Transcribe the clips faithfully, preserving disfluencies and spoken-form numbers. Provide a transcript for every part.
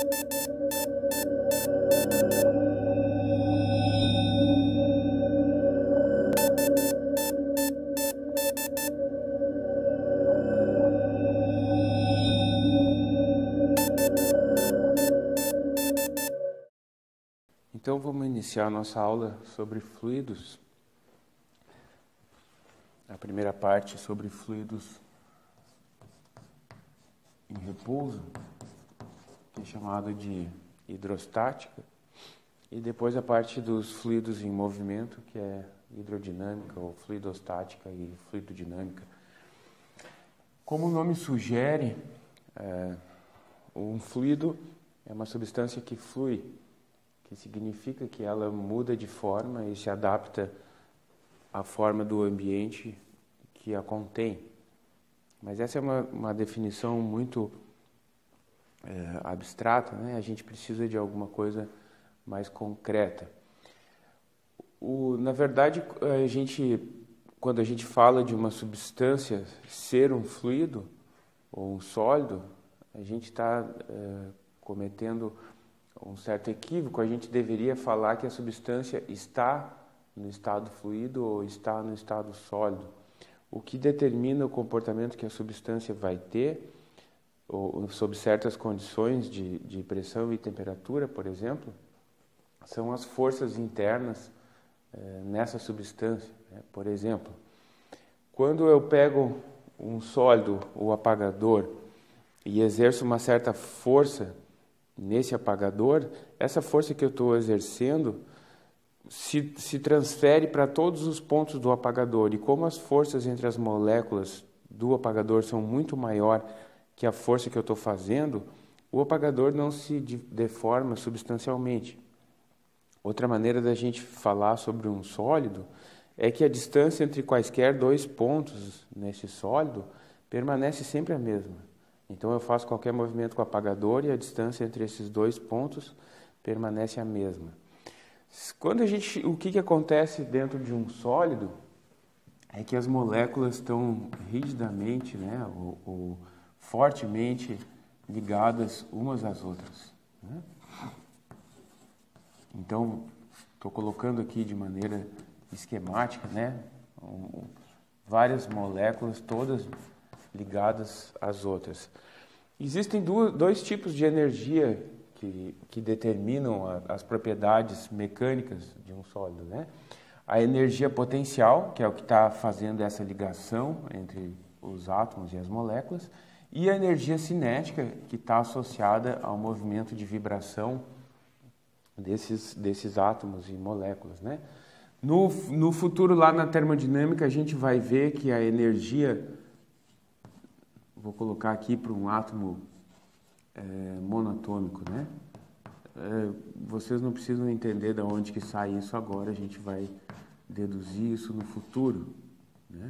Então vamos iniciar a nossa aula sobre fluidos. A primeira parte sobre fluidos em repouso, que é chamada de hidrostática, e depois a parte dos fluidos em movimento, que é hidrodinâmica ou fluidostática e fluidodinâmica. Como o nome sugere, é, um fluido é uma substância que flui, que significa que ela muda de forma e se adapta à forma do ambiente que a contém. Mas essa é uma, uma definição muito é, abstrata, né? A gente precisa de alguma coisa mais concreta. O, na verdade, a gente, quando a gente fala de uma substância ser um fluido ou um sólido, a gente está é, cometendo um certo equívoco. A gente deveria falar que a substância está no estado fluido ou está no estado sólido. O que determina o comportamento que a substância vai ter, ou, sob certas condições de, de pressão e temperatura, por exemplo, são as forças internas eh, nessa substância. Né? Por exemplo, quando eu pego um sólido, o apagador, e exerço uma certa força nesse apagador, essa força que eu estou exercendo se, se transfere para todos os pontos do apagador. E como as forças entre as moléculas do apagador são muito maior que a força que eu estou fazendo, o apagador não se deforma substancialmente. Outra maneira da gente falar sobre um sólido é que a distância entre quaisquer dois pontos nesse sólido permanece sempre a mesma. Então eu faço qualquer movimento com o apagador e a distância entre esses dois pontos permanece a mesma. Quando a gente, o que, que acontece dentro de um sólido é que as moléculas estão rigidamente, né, ou, ou fortemente ligadas umas às outras. Né? Então, estou colocando aqui de maneira esquemática, né, um, várias moléculas todas ligadas às outras. Existem duas, dois tipos de energia que, que determinam a, as propriedades mecânicas de um sólido, né? A energia potencial, que é o que está fazendo essa ligação entre os átomos e as moléculas, e a energia cinética, que está associada ao movimento de vibração desses, desses átomos e moléculas, né? No, no futuro, lá na termodinâmica, a gente vai ver que a energia, vou colocar aqui para um átomo é, monatômico, né? É, vocês não precisam entender de onde que sai isso agora, a gente vai deduzir isso no futuro, né?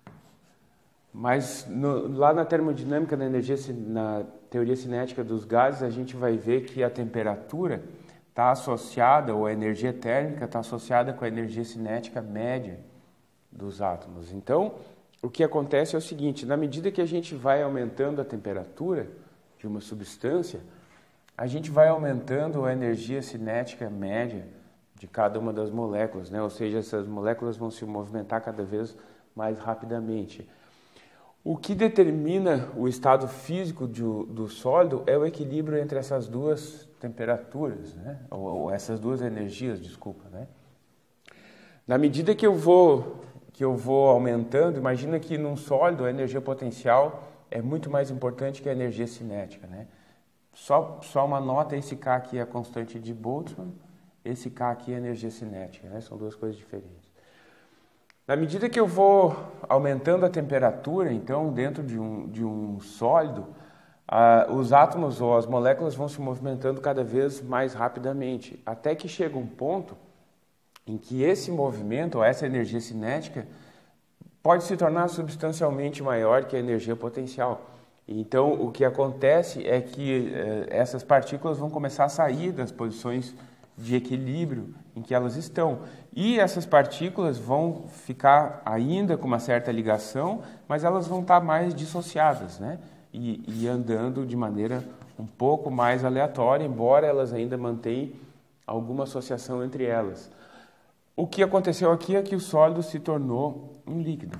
Mas no, lá na termodinâmica da energia, na teoria cinética dos gases, a gente vai ver que a temperatura está associada, ou a energia térmica está associada com a energia cinética média dos átomos. Então, o que acontece é o seguinte: na medida que a gente vai aumentando a temperatura de uma substância, a gente vai aumentando a energia cinética média de cada uma das moléculas, né? Ou seja, essas moléculas vão se movimentar cada vez mais rapidamente. O que determina o estado físico do, do sólido é o equilíbrio entre essas duas temperaturas, né? ou, ou essas duas energias, desculpa, né? Na medida que eu vou que eu vou aumentando, imagina que num sólido a energia potencial é muito mais importante que a energia cinética, né? Só, só uma nota, esse K aqui é a constante de Boltzmann, esse K aqui é a energia cinética, né? São duas coisas diferentes. Na medida que eu vou aumentando a temperatura, então, dentro de um, de um sólido, ah, os átomos ou as moléculas vão se movimentando cada vez mais rapidamente, até que chega um ponto em que esse movimento, ou essa energia cinética, pode se tornar substancialmente maior que a energia potencial. Então, o que acontece é que eh, essas partículas vão começar a sair das posições de equilíbrio em que elas estão. E essas partículas vão ficar ainda com uma certa ligação, mas elas vão estar mais dissociadas, né? E, e andando de maneira um pouco mais aleatória, embora elas ainda mantenham alguma associação entre elas. O que aconteceu aqui é que o sólido se tornou um líquido.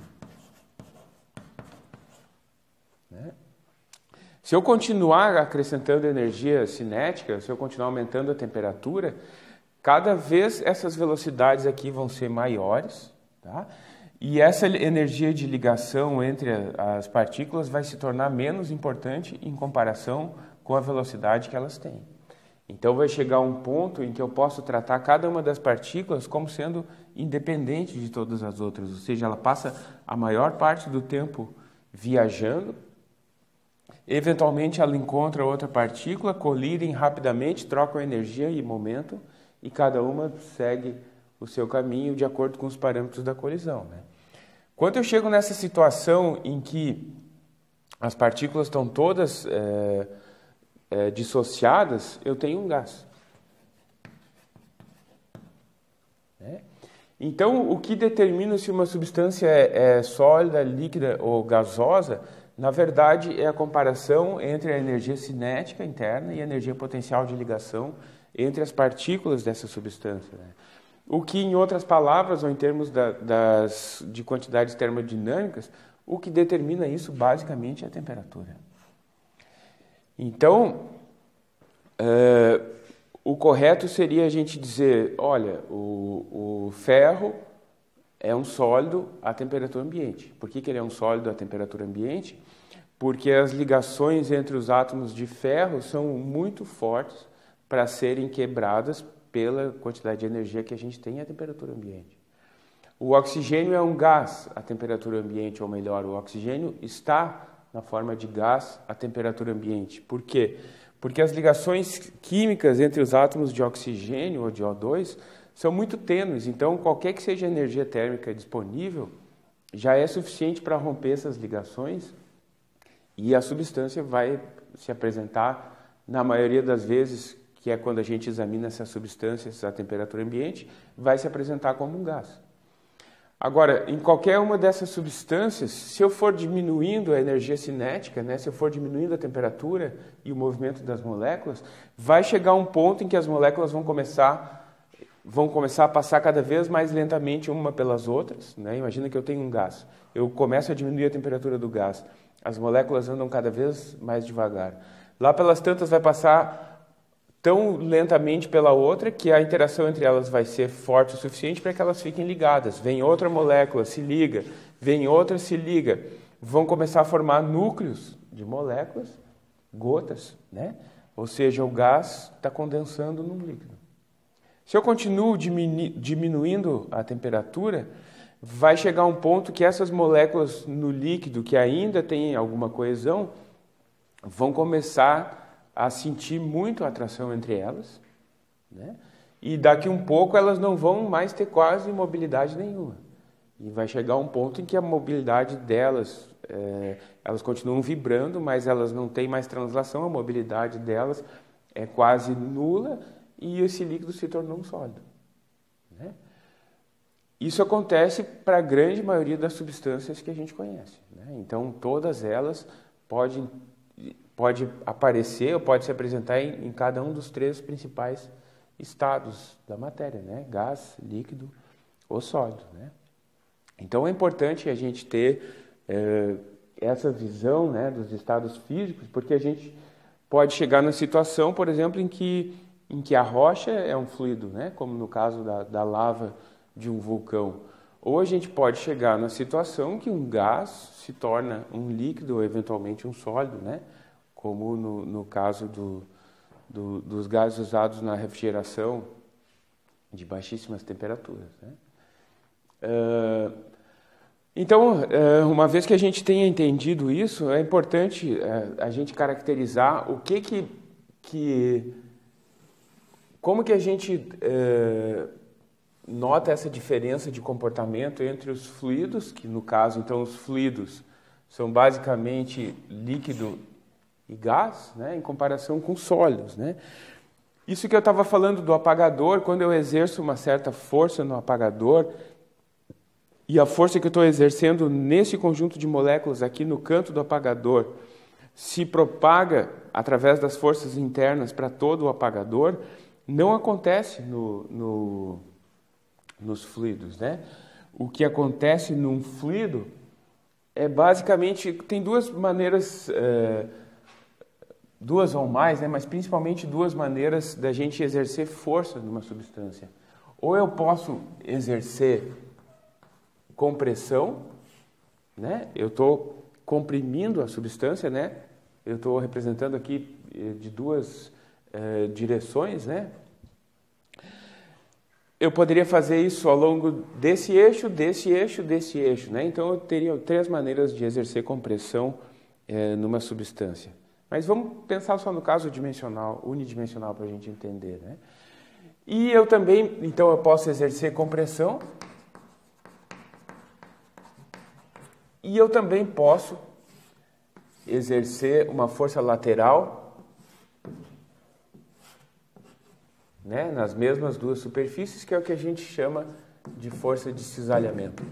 Né? Se eu continuar acrescentando energia cinética, se eu continuar aumentando a temperatura, cada vez essas velocidades aqui vão ser maiores, tá? E essa energia de ligação entre as partículas vai se tornar menos importante em comparação com a velocidade que elas têm. Então vai chegar um ponto em que eu posso tratar cada uma das partículas como sendo independente de todas as outras, ou seja, ela passa a maior parte do tempo viajando, eventualmente ela encontra outra partícula, colidem rapidamente, trocam energia e momento, e cada uma segue o seu caminho de acordo com os parâmetros da colisão, né? Quando eu chego nessa situação em que as partículas estão todas é, é, dissociadas, eu tenho um gás. Né? Então, o que determina se uma substância é, é sólida, líquida ou gasosa, na verdade, é a comparação entre a energia cinética interna e a energia potencial de ligação entre as partículas dessa substância, né? O que, em outras palavras, ou em termos da, das, de quantidades termodinâmicas, o que determina isso, basicamente, é a temperatura. Então, uh, o correto seria a gente dizer, olha, o, o ferro é um sólido à temperatura ambiente. Por que, que ele é um sólido à temperatura ambiente? Porque as ligações entre os átomos de ferro são muito fortes para serem quebradas pela quantidade de energia que a gente tem à temperatura ambiente. O oxigênio é um gás à temperatura ambiente, ou melhor, o oxigênio está na forma de gás à temperatura ambiente. Por quê? Porque as ligações químicas entre os átomos de oxigênio ou de O dois são muito tênues, então qualquer que seja a energia térmica disponível já é suficiente para romper essas ligações e a substância vai se apresentar, na maioria das vezes, que é quando a gente examina essas substâncias à temperatura ambiente, vai se apresentar como um gás. Agora, em qualquer uma dessas substâncias, se eu for diminuindo a energia cinética, né, se eu for diminuindo a temperatura e o movimento das moléculas, vai chegar um ponto em que as moléculas vão começar, vão começar a passar cada vez mais lentamente uma pelas outras, né? Imagina que eu tenho um gás. Eu começo a diminuir a temperatura do gás. As moléculas andam cada vez mais devagar. Lá pelas tantas vai passar tão lentamente pela outra que a interação entre elas vai ser forte o suficiente para que elas fiquem ligadas. Vem outra molécula, se liga, vem outra, se liga. Vão começar a formar núcleos de moléculas, gotas, né? Ou seja, o gás está condensando num líquido. Se eu continuo diminu- diminuindo a temperatura, vai chegar um ponto que essas moléculas no líquido, que ainda têm alguma coesão, vão começar a sentir muito a atração entre elas, né? E daqui um pouco elas não vão mais ter quase mobilidade nenhuma. E vai chegar um ponto em que a mobilidade delas, é, elas continuam vibrando, mas elas não têm mais translação, a mobilidade delas é quase nula e esse líquido se tornou um sólido, né? Isso acontece para a grande maioria das substâncias que a gente conhece, né? Então, todas elas podem pode aparecer ou pode se apresentar em, em cada um dos três principais estados da matéria, né? Gás, líquido ou sólido, né? Então é importante a gente ter é, essa visão, né, dos estados físicos, porque a gente pode chegar na situação, por exemplo, em que, em que a rocha é um fluido, né? Como no caso da, da lava de um vulcão. Ou a gente pode chegar na situação que um gás se torna um líquido ou eventualmente um sólido, né? Como no, no caso do, do, dos gases usados na refrigeração de baixíssimas temperaturas, né? Uh, então, uh, uma vez que a gente tenha entendido isso, é importante uh, a gente caracterizar o que que, que como que a gente uh, nota essa diferença de comportamento entre os fluidos, que no caso, então, os fluidos são basicamente líquido e gás, né, em comparação com sólidos, né? Isso que eu estava falando do apagador, quando eu exerço uma certa força no apagador, e a força que eu estou exercendo nesse conjunto de moléculas aqui no canto do apagador se propaga através das forças internas para todo o apagador, não acontece no, no, nos fluidos, né? O que acontece num fluido é basicamente, tem duas maneiras, é, duas ou mais, né? Mas principalmente duas maneiras da gente exercer força numa substância. Ou eu posso exercer compressão, né? Eu estou comprimindo a substância, né? Eu estou representando aqui de duas eh, direções, né? Eu poderia fazer isso ao longo desse eixo, desse eixo, desse eixo, né? Então eu teria três maneiras de exercer compressão eh, numa substância. Mas vamos pensar só no caso dimensional, unidimensional, para a gente entender, né? E eu também, então eu posso exercer compressão e eu também posso exercer uma força lateral, né, nas mesmas duas superfícies, que é o que a gente chama de força de cisalhamento.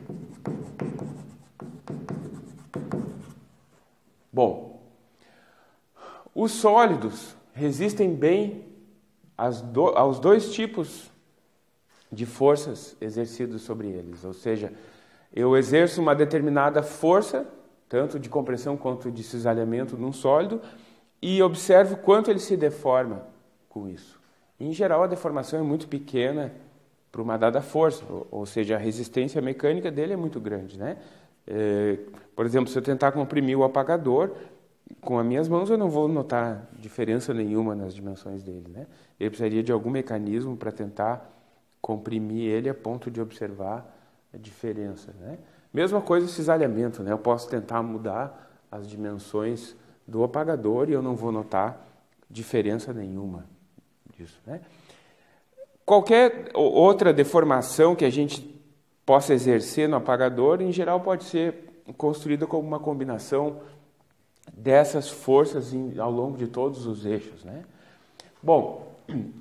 Bom, os sólidos resistem bem do, aos dois tipos de forças exercidas sobre eles, ou seja, eu exerço uma determinada força, tanto de compressão quanto de cisalhamento num sólido, e observo quanto ele se deforma com isso. Em geral, a deformação é muito pequena para uma dada força, ou seja, a resistência mecânica dele é muito grande, né? É, por exemplo, se eu tentar comprimir o apagador, com as minhas mãos eu não vou notar diferença nenhuma nas dimensões dele, né? Eu precisaria de algum mecanismo para tentar comprimir ele a ponto de observar a diferença, né? Mesma coisa o cisalhamento, né? Eu posso tentar mudar as dimensões do apagador e eu não vou notar diferença nenhuma disso, né? Qualquer outra deformação que a gente possa exercer no apagador, em geral, pode ser construída como uma combinação dessas forças em, ao longo de todos os eixos, né? Bom,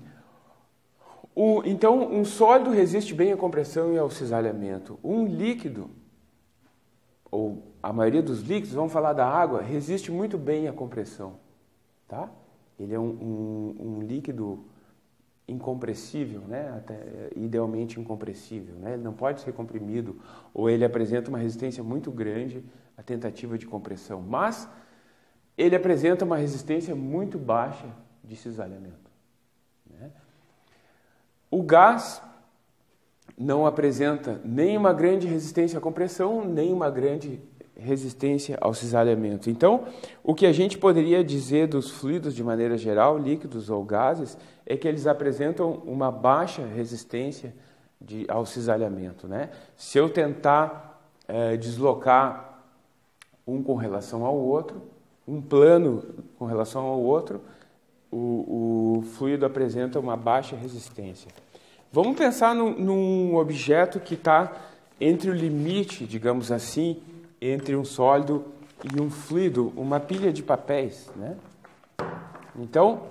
o, então um sólido resiste bem à compressão e ao cisalhamento. Um líquido, ou a maioria dos líquidos, vamos falar da água, resiste muito bem à compressão, tá? Ele é um, um, um líquido incompressível, né? Até, idealmente incompressível, né? Ele não pode ser comprimido, ou ele apresenta uma resistência muito grande à tentativa de compressão, mas ele apresenta uma resistência muito baixa de cisalhamento, né? O gás não apresenta nem uma grande resistência à compressão, nem uma grande resistência ao cisalhamento. Então, o que a gente poderia dizer dos fluidos de maneira geral, líquidos ou gases, é que eles apresentam uma baixa resistência de, ao cisalhamento, né? Se eu tentar é, deslocar um com relação ao outro, um plano com relação ao outro, o, o fluido apresenta uma baixa resistência. Vamos pensar num, num objeto que está entre o limite, digamos assim, entre um sólido e um fluido, uma pilha de papéis, né? Então,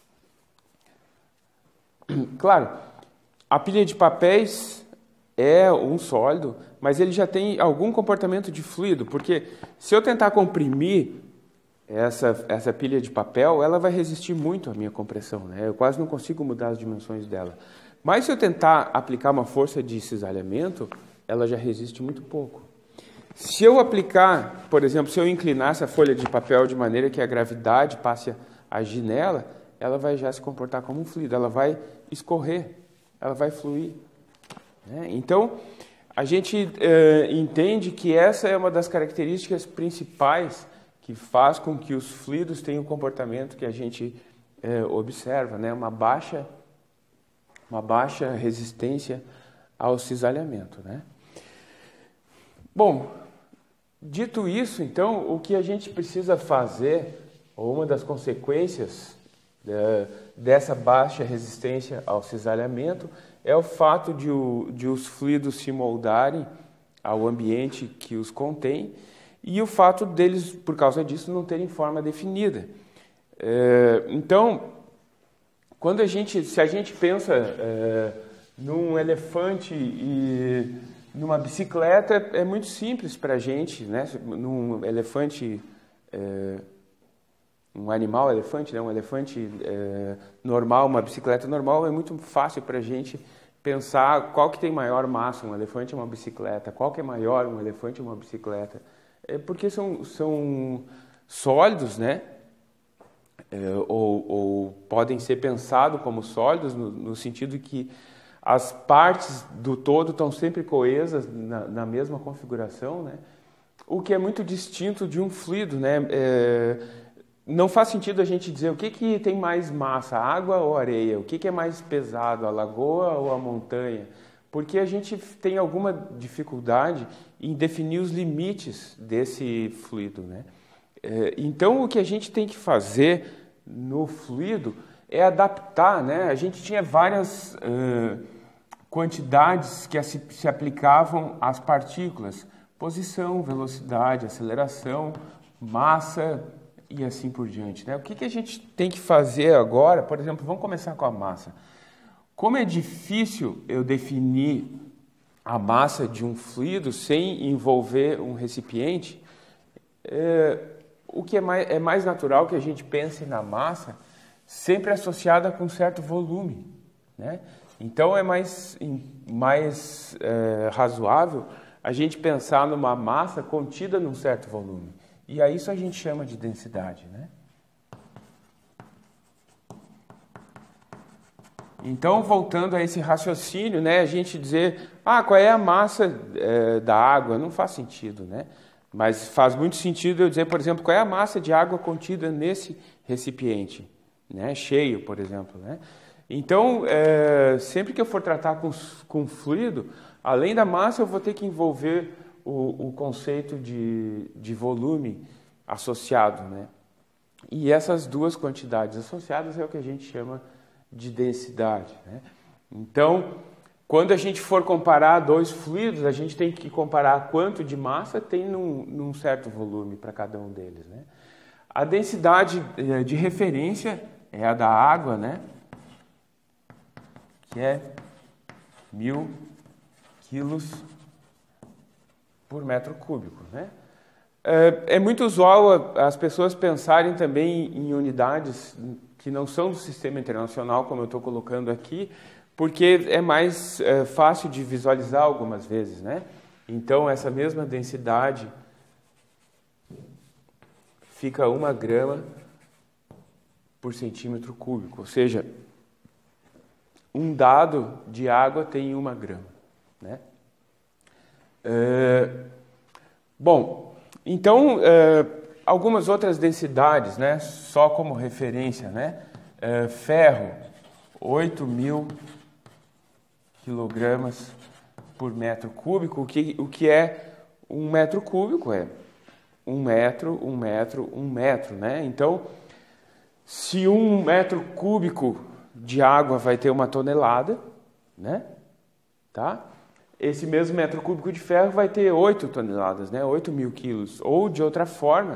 claro, a pilha de papéis é um sólido, mas ele já tem algum comportamento de fluido, porque se eu tentar comprimir essa, essa pilha de papel, ela vai resistir muito à minha compressão, né? Eu quase não consigo mudar as dimensões dela. Mas se eu tentar aplicar uma força de cisalhamento, ela já resiste muito pouco. Se eu aplicar, por exemplo, se eu inclinar essa folha de papel de maneira que a gravidade passe a agir nela, ela vai já se comportar como um fluido, ela vai escorrer, ela vai fluir, né? Então, a gente eh, entende que essa é uma das características principais que faz com que os fluidos tenham o comportamento que a gente eh, observa, né? Uma baixa, uma baixa resistência ao cisalhamento, né? Bom, dito isso, então, o que a gente precisa fazer, ou uma das consequências é, dessa baixa resistência ao cisalhamento, é o fato de, o, de os fluidos se moldarem ao ambiente que os contém e o fato deles, por causa disso, não terem forma definida. É, então, quando a gente, se a gente pensa é, num elefante e numa bicicleta, é muito simples para a gente, né? Num elefante é, um animal, elefante, né? Um elefante é, normal, uma bicicleta normal, é muito fácil para a gente pensar qual que tem maior massa, um elefante ou uma bicicleta, qual que é maior, um elefante ou uma bicicleta. É porque são, são sólidos, né? É, ou, ou podem ser pensados como sólidos no, no sentido que as partes do todo estão sempre coesas na, na mesma configuração, né? O que é muito distinto de um fluido, né? É, não faz sentido a gente dizer o que, que tem mais massa, a água ou a areia, o que, que é mais pesado, a lagoa ou a montanha, porque a gente tem alguma dificuldade em definir os limites desse fluido, né? É, então, o que a gente tem que fazer no fluido é adaptar, né? A gente tinha várias uh, quantidades que se, se aplicavam às partículas, posição, velocidade, aceleração, massa e assim por diante, né? O que, que a gente tem que fazer agora? Por exemplo, vamos começar com a massa. Como é difícil eu definir a massa de um fluido sem envolver um recipiente, é, o que é mais, é mais natural que a gente pense na massa sempre associada com um certo volume, né? Então é mais, mais é, razoável a gente pensar numa massa contida num certo volume. E a isso a gente chama de densidade, né? Então, voltando a esse raciocínio, né, a gente dizer, ah, qual é a massa é, da água? Não faz sentido, né? Mas faz muito sentido eu dizer, por exemplo, qual é a massa de água contida nesse recipiente, né, cheio, por exemplo, né? Então, é, sempre que eu for tratar com, com fluido, além da massa, eu vou ter que envolver o, o conceito de, de volume associado, né? E essas duas quantidades associadas é o que a gente chama de densidade, né? Então, quando a gente for comparar dois fluidos, a gente tem que comparar quanto de massa tem num, num certo volume para cada um deles, né? A densidade de referência é a da água, né? Que é mil quilos por metro cúbico, né? É, é muito usual as pessoas pensarem também em unidades que não são do sistema internacional, como eu estou colocando aqui, porque é mais é, fácil de visualizar algumas vezes, né? Então, essa mesma densidade fica uma grama por centímetro cúbico, ou seja, um dado de água tem uma grama, né? É, bom, então, é, algumas outras densidades, né? Só como referência, né? É, ferro, oito mil quilogramas por metro cúbico. O que, o que é um metro cúbico? É um metro, um metro, um metro, né? Então, se um metro cúbico de água vai ter uma tonelada, né? Tá? Esse mesmo metro cúbico de ferro vai ter oito toneladas, né? oito mil quilos. Ou, de outra forma,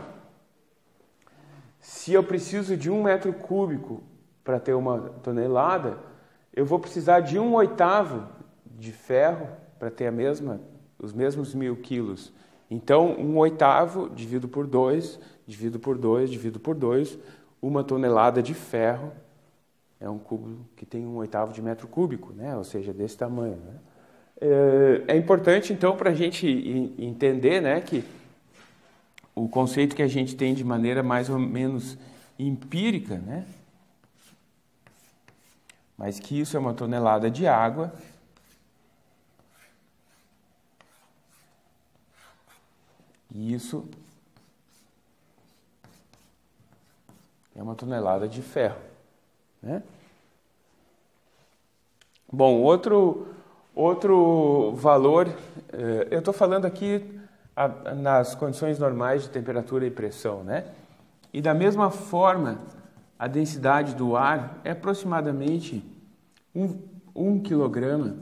se eu preciso de um metro cúbico para ter uma tonelada, eu vou precisar de um oitavo de ferro para ter a mesma, os mesmos mil quilos. Então, um oitavo dividido por dois, dividido por dois, dividido por dois, uma tonelada de ferro é um cubo que tem um oitavo de metro cúbico, né? Ou seja, desse tamanho, né? É importante, então, para a gente entender, né, que o conceito que a gente tem de maneira mais ou menos empírica, né, mas que isso é uma tonelada de água e isso é uma tonelada de ferro, né? Bom, outro... Outro valor, eu estou falando aqui nas condições normais de temperatura e pressão, né? E da mesma forma, a densidade do ar é aproximadamente um, um quilograma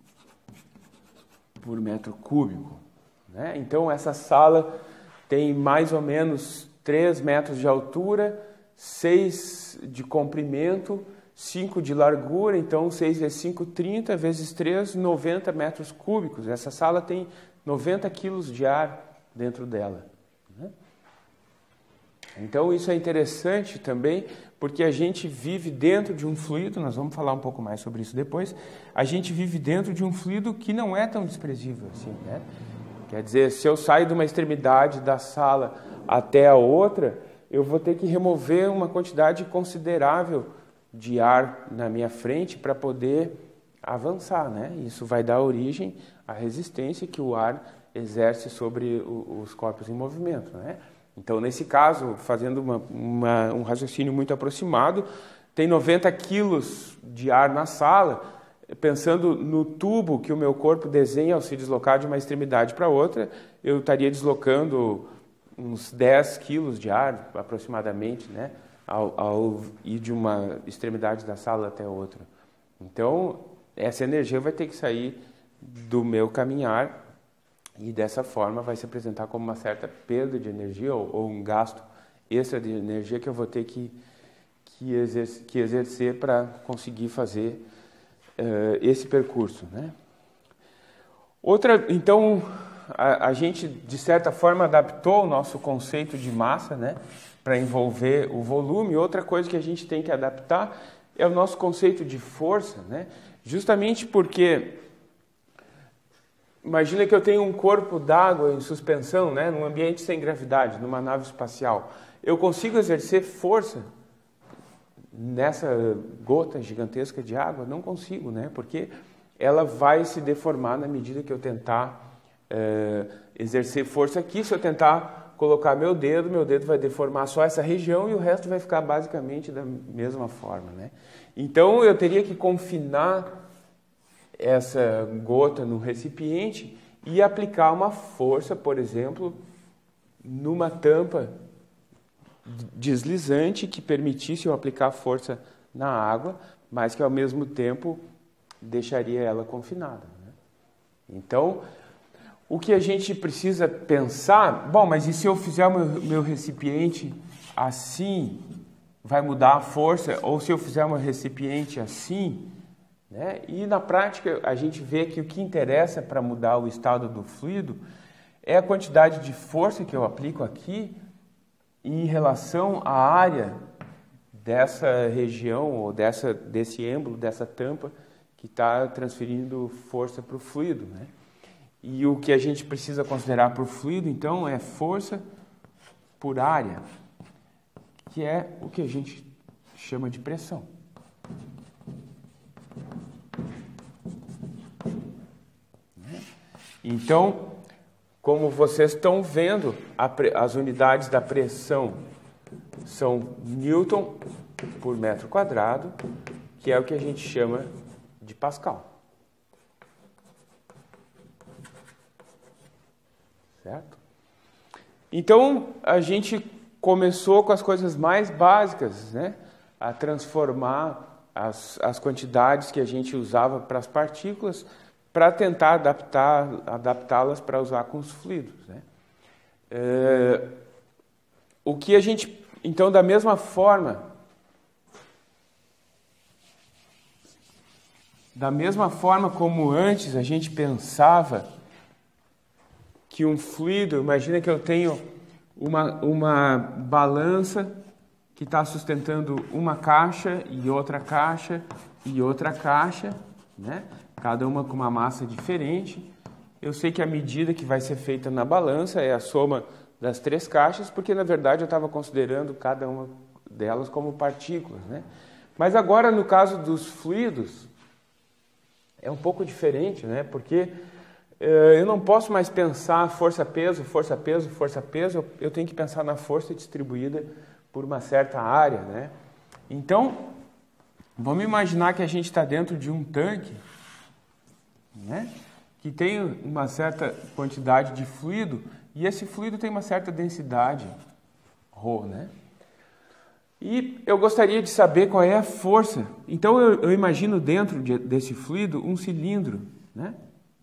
por metro cúbico, né? Então, essa sala tem mais ou menos três metros de altura, seis de comprimento, cinco de largura, então seis vezes cinco, trinta, vezes três, noventa metros cúbicos. Essa sala tem noventa quilos de ar dentro dela, né? Então isso é interessante também, porque a gente vive dentro de um fluido, nós vamos falar um pouco mais sobre isso depois, a gente vive dentro de um fluido que não é tão desprezível assim, né? Quer dizer, se eu saio de uma extremidade da sala até a outra, eu vou ter que remover uma quantidade considerável de ar na minha frente para poder avançar, né? Isso vai dar origem à resistência que o ar exerce sobre os corpos em movimento, né? Então, nesse caso, fazendo uma, uma, um raciocínio muito aproximado, tem noventa quilos de ar na sala, pensando no tubo que o meu corpo desenha ao se deslocar de uma extremidade para outra, eu estaria deslocando uns dez quilos de ar, aproximadamente, né, ao, ao ir de uma extremidade da sala até a outra. Então, essa energia vai ter que sair do meu caminhar e, dessa forma, vai se apresentar como uma certa perda de energia ou, ou um gasto extra de energia que eu vou ter que, que, exercer, que exercer para conseguir fazer uh, esse percurso, né? Outra, então, a, a gente, de certa forma, adaptou o nosso conceito de massa, né, para envolver o volume. Outra coisa que a gente tem que adaptar é o nosso conceito de força, né? Justamente porque, imagina que eu tenho um corpo d'água em suspensão, né, num ambiente sem gravidade, numa nave espacial. Eu consigo exercer força nessa gota gigantesca de água? Não consigo, né? Porque ela vai se deformar na medida que eu tentar é, exercer força aqui. Se eu tentar colocar meu dedo, meu dedo vai deformar só essa região e o resto vai ficar basicamente da mesma forma, né? Então eu teria que confinar essa gota no recipiente e aplicar uma força, por exemplo, numa tampa deslizante que permitisse eu aplicar força na água, mas que ao mesmo tempo deixaria ela confinada, né? Então, o que a gente precisa pensar, bom, mas e se eu fizer o meu, meu recipiente assim, vai mudar a força? Ou se eu fizer o meu recipiente assim, né? E na prática a gente vê que o que interessa para mudar o estado do fluido é a quantidade de força que eu aplico aqui em relação à área dessa região ou dessa, desse êmbolo, dessa tampa que está transferindo força para o fluido, né? E o que a gente precisa considerar por fluido, então, é força por área, que é o que a gente chama de pressão. Então, como vocês estão vendo, as unidades da pressão são Newton por metro quadrado, que é o que a gente chama de Pascal. Certo? Então, a gente começou com as coisas mais básicas, né? A transformar as, as quantidades que a gente usava para as partículas para tentar adaptar, adaptá-las para usar com os fluidos, né? É, o que a gente, então, da mesma forma, da mesma forma como antes a gente pensava que um fluido, imagina que eu tenho uma, uma balança que está sustentando uma caixa e outra caixa e outra caixa, né? Cada uma com uma massa diferente. Eu sei que a medida que vai ser feita na balança é a soma das três caixas, porque na verdade eu estava considerando cada uma delas como partículas, né? Mas agora, no caso dos fluidos, é um pouco diferente, né? Porque eh, eu não posso mais pensar força-peso, força-peso, força-peso, eu, eu tenho que pensar na força distribuída por uma certa área, né? Então, vamos imaginar que a gente está dentro de um tanque, né, que tem uma certa quantidade de fluido, e esse fluido tem uma certa densidade, ρ, né? E eu gostaria de saber qual é a força. Então eu, eu imagino dentro de, desse fluido um cilindro, né?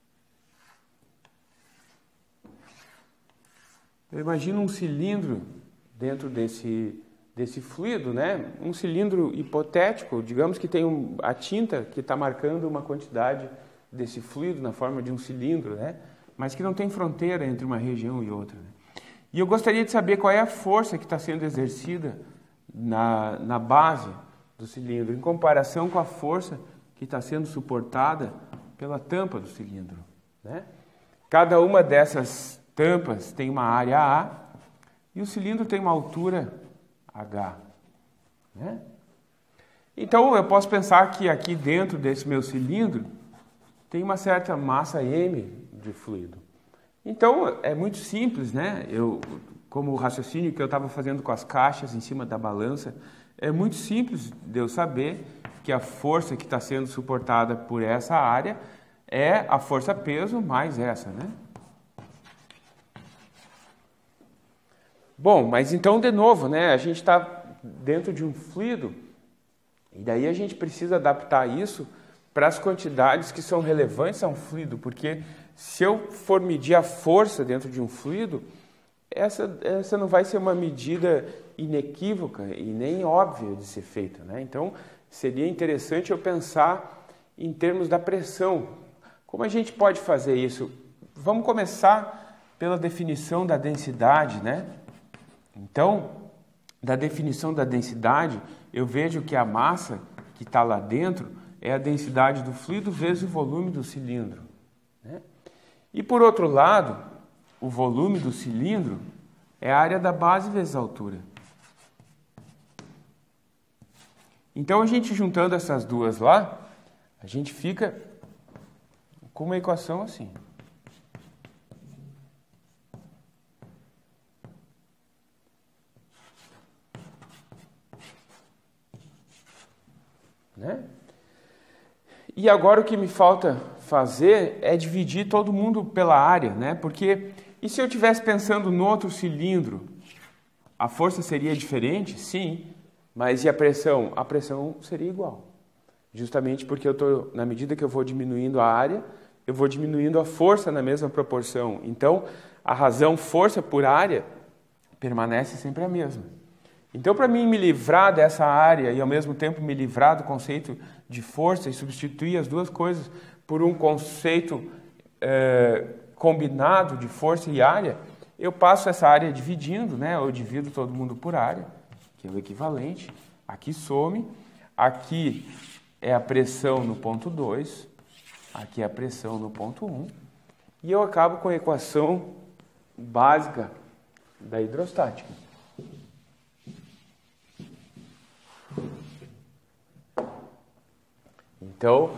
Eu imagino um cilindro dentro desse, desse fluido, né? Um cilindro hipotético, digamos que tem um, a tinta que está marcando uma quantidade desse fluido na forma de um cilindro, né? Mas que não tem fronteira entre uma região e outra, né? E eu gostaria de saber qual é a força que está sendo exercida na, na base do cilindro, em comparação com a força que está sendo suportada pela tampa do cilindro, né? Cada uma dessas tampas tem uma área A e o cilindro tem uma altura H, né? Então eu posso pensar que aqui dentro desse meu cilindro tem uma certa massa M de fluido. Então é muito simples, né? Eu, como o raciocínio que eu estava fazendo com as caixas em cima da balança, é muito simples de eu saber que a força que está sendo suportada por essa área é a força-peso mais essa, né? Bom, mas então, de novo, né? A gente está dentro de um fluido e daí a gente precisa adaptar isso para as quantidades que são relevantes a um fluido, porque se eu for medir a força dentro de um fluido, essa, essa não vai ser uma medida inequívoca e nem óbvia de ser feita, né? Então, seria interessante eu pensar em termos da pressão. Como a gente pode fazer isso? Vamos começar pela definição da densidade, né? Então, da definição da densidade, eu vejo que a massa que está lá dentro é a densidade do fluido vezes o volume do cilindro, né? E por outro lado, o volume do cilindro é a área da base vezes a altura. Então, a gente juntando essas duas lá, a gente fica com uma equação assim. Né? E agora o que me falta fazer é dividir todo mundo pela área, né? Porque, e se eu estivesse pensando no outro cilindro, a força seria diferente? Sim, mas e a pressão? A pressão seria igual. Justamente porque eu tô, na medida que eu vou diminuindo a área, eu vou diminuindo a força na mesma proporção. Então, a razão força por área permanece sempre a mesma. Então, para mim me livrar dessa área e ao mesmo tempo me livrar do conceito de força e substituir as duas coisas por um conceito é, combinado de força e área, eu passo essa área dividindo, né? Eu divido todo mundo por área, que é o equivalente. Aqui some, aqui é a pressão no ponto dois, aqui é a pressão no ponto um, e eu acabo com a equação básica da hidrostática. Então,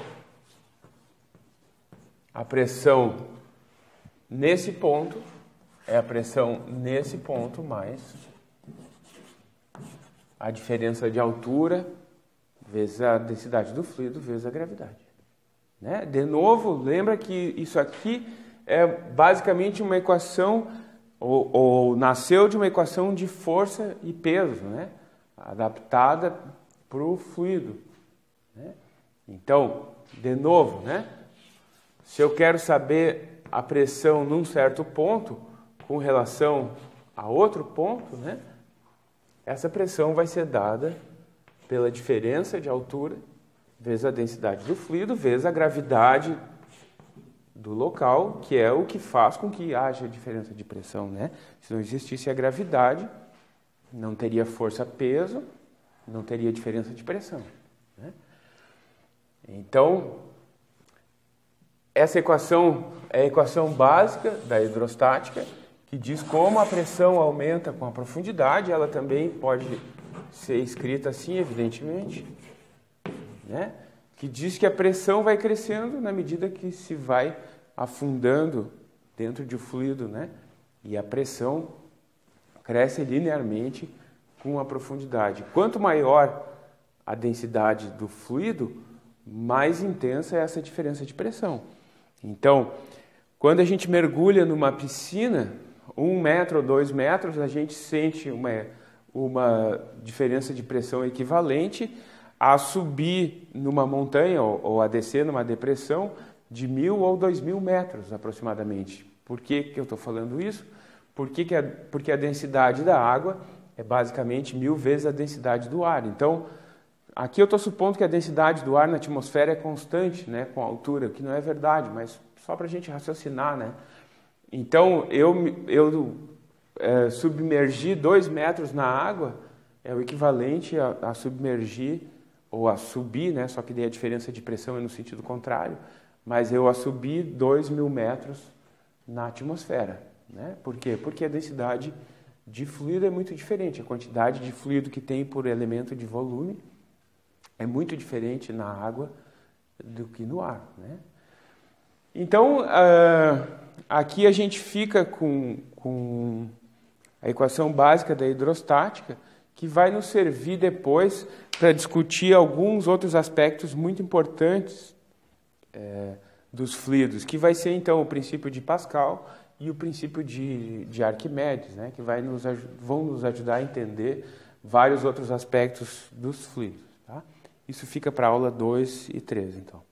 a pressão nesse ponto é a pressão nesse ponto mais a diferença de altura vezes a densidade do fluido vezes a gravidade, né? De novo, lembra que isso aqui é basicamente uma equação, ou, ou nasceu de uma equação de força e peso, né? Adaptada para o fluido, né? Então, de novo, né? Se eu quero saber a pressão num certo ponto com relação a outro ponto, né? Essa pressão vai ser dada pela diferença de altura vezes a densidade do fluido vezes a gravidade do local, que é o que faz com que haja diferença de pressão, né? Se não existisse a gravidade, não teria força-peso, não teria diferença de pressão, né? Então, essa equação é a equação básica da hidrostática, que diz como a pressão aumenta com a profundidade. Ela também pode ser escrita assim, evidentemente, né? Que diz que a pressão vai crescendo na medida que se vai afundando dentro de um fluido, né? E a pressão cresce linearmente com a profundidade. Quanto maior a densidade do fluido, mais intensa é essa diferença de pressão. Então, quando a gente mergulha numa piscina, um metro ou dois metros, a gente sente uma, uma diferença de pressão equivalente a subir numa montanha ou, ou a descer numa depressão de mil ou dois mil metros aproximadamente. Por que que eu estou falando isso? Por que que a, porque a densidade da água é basicamente mil vezes a densidade do ar. Então, aqui eu estou supondo que a densidade do ar na atmosfera é constante, né, com a altura, que não é verdade, mas só para a gente raciocinar, né? Então, eu, eu é, submergir dois metros na água é o equivalente a, a submergir ou a subir, né? Só que daí a diferença de pressão é no sentido contrário, mas eu a subir dois mil metros na atmosfera, né? Por quê? Porque a densidade de fluido é muito diferente, a quantidade de fluido que tem por elemento de volume é muito diferente na água do que no ar, né? Então, uh, aqui a gente fica com, com a equação básica da hidrostática, que vai nos servir depois para discutir alguns outros aspectos muito importantes é, dos fluidos, que vai ser então o princípio de Pascal e o princípio de, de Arquimedes, né, que vai nos, vão nos ajudar a entender vários outros aspectos dos fluidos. Tá? Isso fica para a aula dois e três, então.